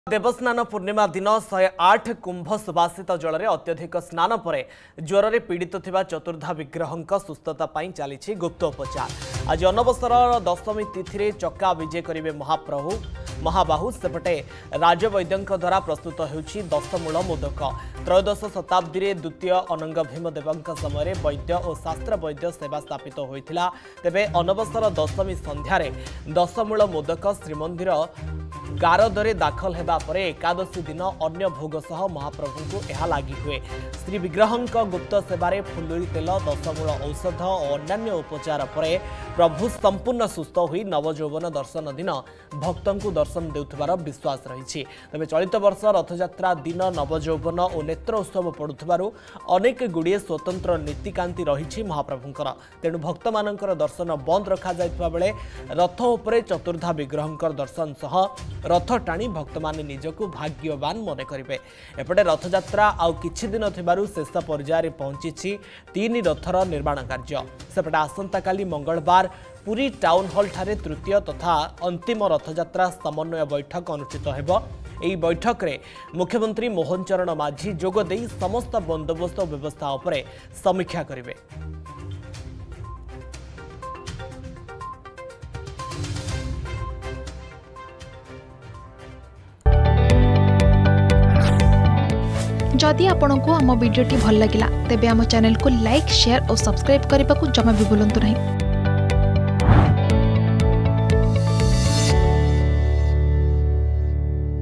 देवस्नान पूर्णिमा दिन 108 कुंभ सुबासित जल में अत्यधिक स्नान पर ज्वर में पीड़ित थिबा चतुर्धा विग्रह सुस्थता चली गुप्तोपचार। आज अनवसर दशमी तिथि चक्का विजे करेंगे महाबाहु सेपटे राजवैद्यों द्वारा प्रस्तुत होउछि दशमूल मोदक। त्रयोदश शताब्दी द्वितीय अनंग भीमदेव समय वैद्य और शास्त्र वैद्य सेवा स्थापित होइथिला। तेबे अनवसर दशमी संध्यारे दशमूल मोदक श्रीमंदिर गारदरे दाखल हेबा परे एकादशी दिन अन्य भोग सह महाप्रभु को यह लगी हुए। श्री विग्रह गुप्त सेवारे फुलुरी तेल दशमूल औषध और अन्य उपचार पर प्रभु संपूर्ण सुस्थ हुई नवजौवन दर्शन दिन भक्तों को दर्शन देउथिबार विश्वास रही। तेज चलित वर्ष रथयात्रा दिन नवजौवन और नेत्र उत्सव पड़ुथिबारु अनेक गुड़िए स्वतंत्र नीतिकांति रही महाप्रभुंकर। तेणु भक्त मानकर दर्शन बंद रखा जाइतबा बेले रथ उपरे चतुर्धा विग्रह दर्शन सह रथ टाणी भक्त माने निजको भाग्यवान मन करेंगे। एपटे रथयात्रा आउ किछि दिन थिबारु शेष पर्यायर पहुंची 3 रथर निर्माण कार्य। सेपटे आसंता काली मंगलवार पुरी टाउन हॉल ठारे तृतीय तथा अंतिम रथयात्रा समन्वय बैठक अनुष्ठित हेबो। एही बैठक रे मुख्यमंत्री मोहन चरण माझी जोग देई समस्त बंदोबस्त व्यवस्था उपरे समीक्षा करेंगे। जदि आपंक आम भिडी भल लगा तेब आम चैनल को लाइक शेयर और सब्सक्राइब करने को जमा भी भूलु नहीं।